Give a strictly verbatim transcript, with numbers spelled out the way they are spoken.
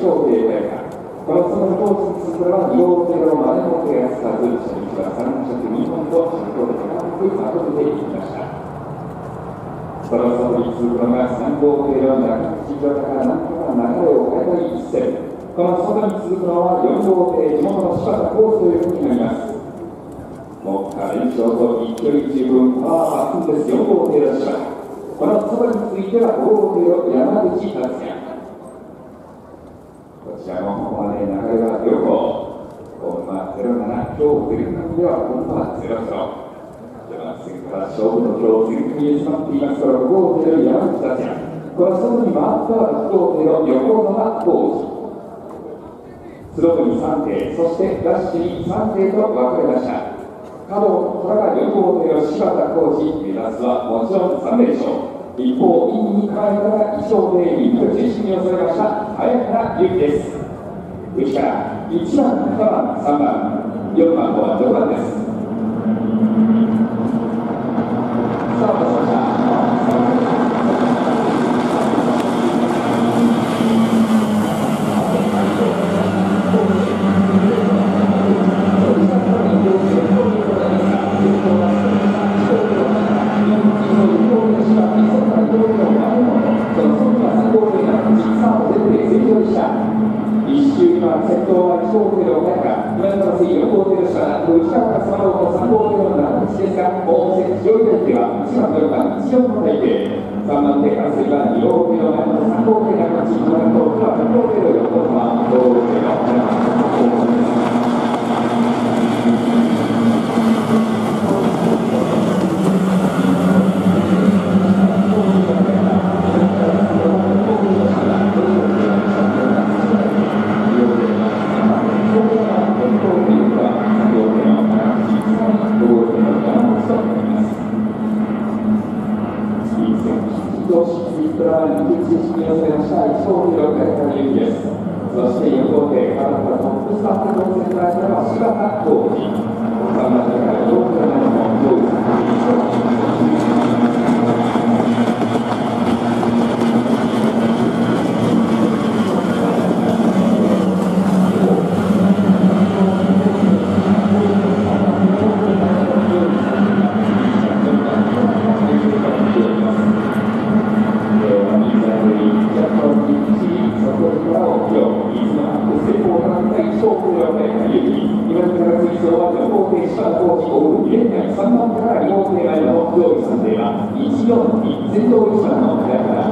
小艇親方。このそのコースにこれはに号艇の前の手がつかず、初日はさん着にほんと着氷で高くまとめていきました。そのそこに続くのがさん号艇の中口岩田からなんとか流れを変えたい一戦。この外に続くのはよん号艇、地元の柴田コースというふうになります。もう連勝と勢い十分、パワー抜群です。よん号艇の柴田。この外についてはご号艇の山口達也。こちらもここまで流れは両方。コンマゼロなな、今日出る感ではコンマゼロゼロ。では次から勝負の今日、前回に迫っていますからご号艇の山口達也。この外に回ったらいち号艇の横浜浩二。スローにさん艇、そしてダッシュにさん艇と分かれました。角を虎がよん号艇の柴田浩二、目指すはもちろんさん連勝。一方、インに変えたらいち号艇に中心に寄せました早原由紀です。内からいちばん、にばん、さんばん、よんばん、ごばん、ろくばんです。スタートしました。一周今、先頭はいち号艇の親方、今の次よん号艇の下、内側から迫ろうとさん号艇の長口ですが、もう強い相手はいちばんのよんばん、いちよんの体勢、さんばん手から次はに号艇の前のさん号艇長口、今のとはに号艇の横浜、ご号艇の長口。そしてよん号艇、カナダトップスタートのセンターからは柴田浩二。さんばん手からよん号艇の上位さんさんばんからに号艇前の上位さん艇はいちよんに先頭いちばんの早原